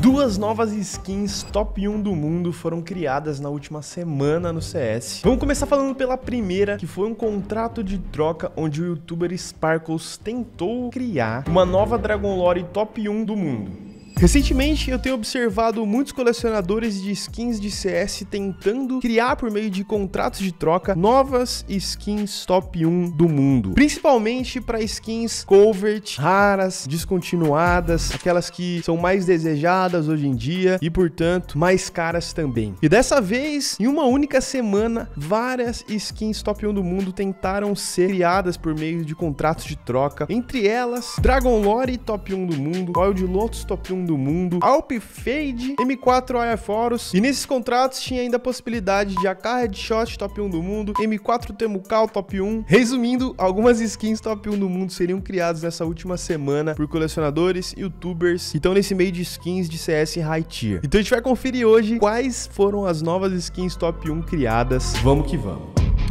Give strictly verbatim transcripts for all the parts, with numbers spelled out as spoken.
Duas novas skins top um do mundo foram criadas na última semana no C S. Vamos começar falando pela primeira, que foi um contrato de troca onde o youtuber Sparkles tentou criar uma nova Dragon Lore top um do mundo. Recentemente, eu tenho observado muitos colecionadores de skins de C S tentando criar por meio de contratos de troca novas skins top um do mundo. Principalmente para skins covert, raras, descontinuadas, aquelas que são mais desejadas hoje em dia e, portanto, mais caras também. E dessa vez, em uma única semana, várias skins top um do mundo tentaram ser criadas por meio de contratos de troca. Entre elas, Dragon Lore top um do mundo, Wild Lotus top um do mundo, Alp Fade, M quatro Aeroforus, e nesses contratos tinha ainda a possibilidade de A K Headshot top um do mundo, M quatro Temucal top um. Resumindo, algumas skins top um do mundo seriam criadas nessa última semana por colecionadores, youtubers, que estão nesse meio de skins de C S High Tier. Então a gente vai conferir hoje quais foram as novas skins top um criadas. Vamos que vamos!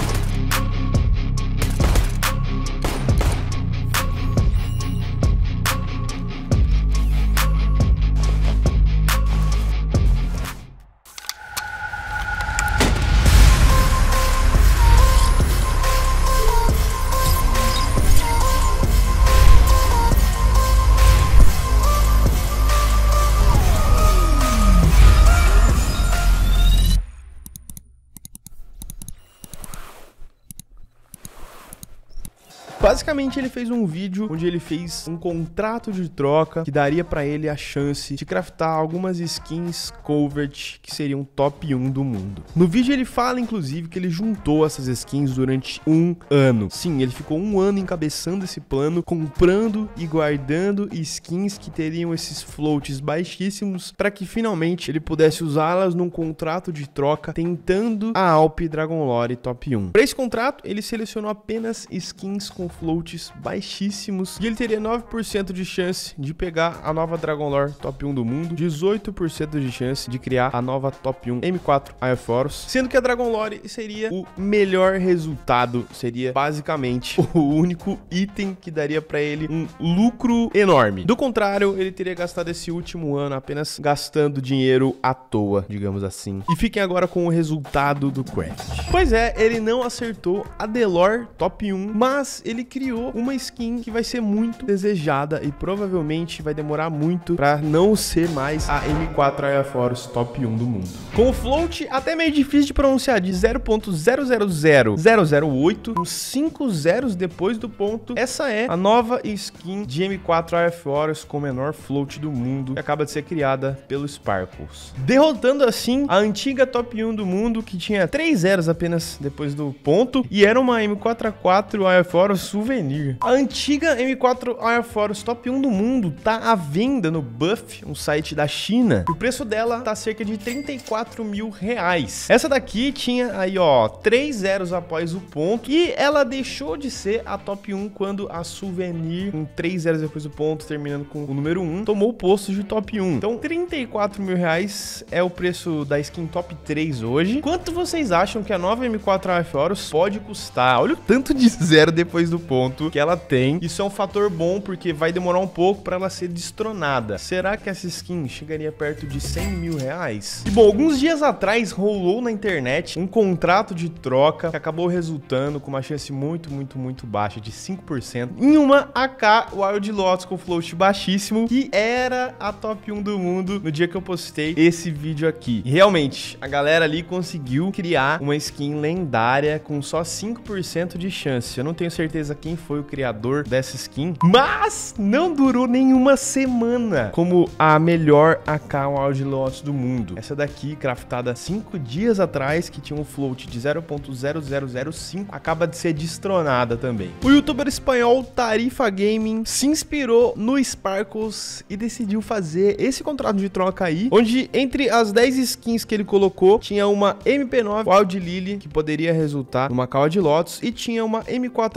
Basicamente, ele fez um vídeo onde ele fez um contrato de troca que daria pra ele a chance de craftar algumas skins covert que seriam top um do mundo. No vídeo ele fala, inclusive, que ele juntou essas skins durante um ano. Sim, ele ficou um ano encabeçando esse plano, comprando e guardando skins que teriam esses floats baixíssimos para que finalmente ele pudesse usá-las num contrato de troca tentando a Alp Dragon Lore top um. Para esse contrato, ele selecionou apenas skins com floats baixíssimos e ele teria nove por cento de chance de pegar a nova Dragon Lore top um do mundo, dezoito por cento de chance de criar a nova top um M quatro Aeroforus, sendo que a Dragon Lore seria o melhor resultado, seria basicamente o único item que daria pra ele um lucro enorme. Do contrário, ele teria gastado esse último ano apenas gastando dinheiro à toa, digamos assim. E fiquem agora com o resultado do craft. Pois é, ele não acertou a Delore top um, mas ele criou uma skin que vai ser muito desejada e provavelmente vai demorar muito para não ser mais a M quatro Aeroforus top um do mundo. Com o float até meio difícil de pronunciar, de zero ponto zero zero zero zero zero oito, com cinco zeros depois do ponto, essa é a nova skin de M quatro Aeroforus com o menor float do mundo, que acaba de ser criada pelo Sparkles, derrotando assim a antiga top um do mundo, que tinha três zeros apenas depois do ponto e era uma M quatro A quatro Aeroforus Souvenir. A antiga M quatro Aeroforus top um do mundo tá à venda no Buff, um site da China, e o preço dela tá cerca de trinta e quatro mil reais. Essa daqui tinha aí, ó, três zeros após o ponto, e ela deixou de ser a top um quando a Souvenir, com três zeros depois do ponto, terminando com o número um, tomou o posto de top um. Então, trinta e quatro mil reais é o preço da skin top três hoje. Quanto vocês acham que a nova M quatro Aeroforus pode custar? Olha o tanto de zero depois do ponto que ela tem. Isso é um fator bom porque vai demorar um pouco para ela ser destronada. Será que essa skin chegaria perto de cem mil reais? E bom, alguns dias atrás rolou na internet um contrato de troca que acabou resultando com uma chance muito, muito, muito baixa de cinco por cento em uma A K Wild Lotus com float baixíssimo, que era a top um do mundo no dia que eu postei esse vídeo aqui. E realmente, a galera ali conseguiu criar uma skin lendária com só cinco por cento de chance. Eu não tenho certeza quem foi o criador dessa skin, mas não durou nenhuma semana como a melhor A K Wild Lotus do mundo. Essa daqui, craftada cinco dias atrás, que tinha um float de zero ponto zero zero zero cinco, acaba de ser destronada também. O youtuber espanhol Tarifa Gaming se inspirou no Sparkles e decidiu fazer esse contrato de troca aí, onde entre as dez skins que ele colocou, tinha uma M P nove Wild Lily, que poderia resultar numa A K Wild Lotus, e tinha uma M quatro A um S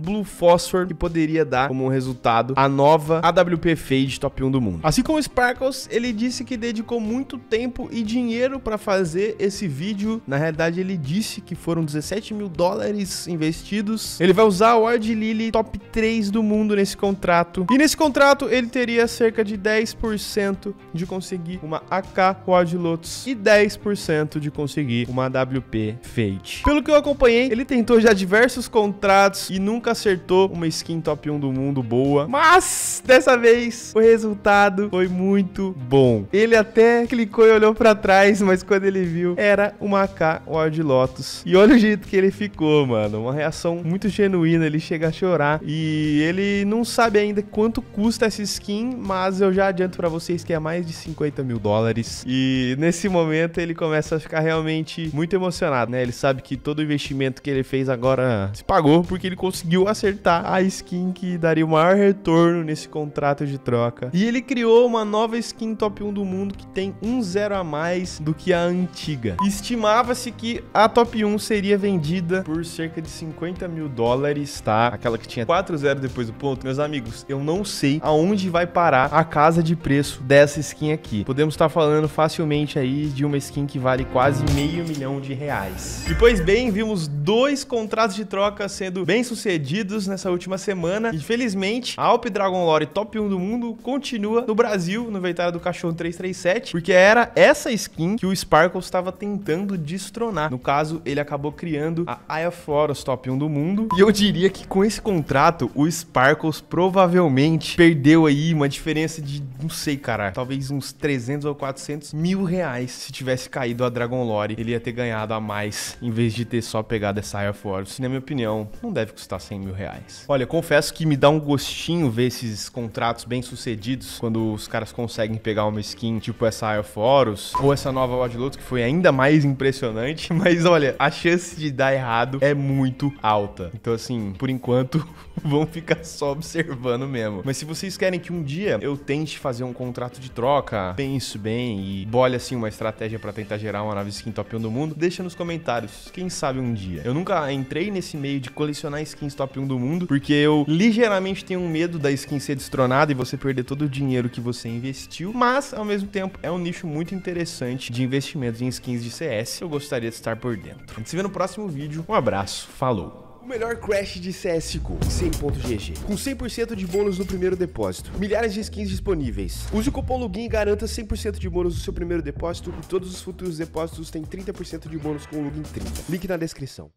Blue Phosphor, que poderia dar como resultado a nova A W P Fade top um do mundo. Assim como o Sparkles, ele disse que dedicou muito tempo e dinheiro para fazer esse vídeo. Na realidade, ele disse que foram dezessete mil dólares investidos. Ele vai usar o Ward Lily top três do mundo nesse contrato. E nesse contrato, ele teria cerca de dez por cento de conseguir uma A K Ward Lotus e dez por cento de conseguir uma A W P Fade. Pelo que eu acompanhei, ele tentou já diversos contratos e nunca acertou uma skin top um do mundo boa. Mas, dessa vez, o resultado foi muito bom. Ele até clicou e olhou pra trás, mas quando ele viu, era uma A K Ward Lotus. E olha o jeito que ele ficou, mano. Uma reação muito genuína, ele chega a chorar. E ele não sabe ainda quanto custa essa skin, mas eu já adianto pra vocês que é mais de cinquenta mil dólares. E nesse momento ele começa a ficar realmente muito emocionado, né? Ele sabe que todo o investimento que ele fez agora se pagou, porque ele conseguiu acertar a skin que daria o maior retorno nesse contrato de troca. E ele criou uma nova skin top um do mundo que tem um zero a mais do que a antiga. Estimava-se que a top um seria vendida por cerca de cinquenta mil dólares, tá? Aquela que tinha quatro zeros depois do ponto. Meus amigos, eu não sei aonde vai parar a casa de preço dessa skin aqui. Podemos estar falando facilmente aí de uma skin que vale quase meio milhão de reais. E pois bem, vimos dois contratos de troca sendo bem sucedidos nessa última semana. E felizmente, a Alp Dragon Lore top um do mundo continua no Brasil, no Inventário do Cachorro três três sete, porque era essa skin que o Sparkles estava tentando destronar. No caso, ele acabou criando a Aya Floros top um do mundo. E eu diria que com esse contrato, o Sparkles provavelmente perdeu aí uma diferença de, não sei, cara, talvez uns trezentos ou quatrocentos mil reais. Se tivesse caído a Dragon Lore, ele ia ter ganhado a mais, em vez de ter só pegado essa Aya Floros. Na minha opinião, não deve custar cem mil reais. Olha, confesso que me dá um gostinho ver esses contratos bem sucedidos, quando os caras conseguem pegar uma skin tipo essa Aya Floros, ou essa nova Ward Lotus, que foi ainda mais impressionante. Mas olha, a chance de dar errado é muito alta. Então assim, por enquanto, vamos ficar só observando mesmo. Mas se vocês querem que um dia eu tente fazer um contrato de troca, pense bem e bole assim uma estratégia pra tentar gerar uma nova skin top um do mundo, deixa nos comentários. Quem sabe um dia. Eu nunca entrei nesse meio de colecionar skins top um do mundo, porque eu ligeiramente tenho um medo da skin ser destronada e você perder todo o dinheiro que você investiu. Mas, ao mesmo tempo, é um nicho muito interessante de investimentos em skins de C S. Eu gostaria de estar por dentro. A gente se vê no próximo vídeo. Um abraço. Falou! O melhor crash de C S G O, cem ponto G G, com cem por cento de bônus no primeiro depósito, milhares de skins disponíveis. Use o cupom LOGIN e garanta cem por cento de bônus no seu primeiro depósito e todos os futuros depósitos têm trinta por cento de bônus com o LOGIN trinta. Link na descrição.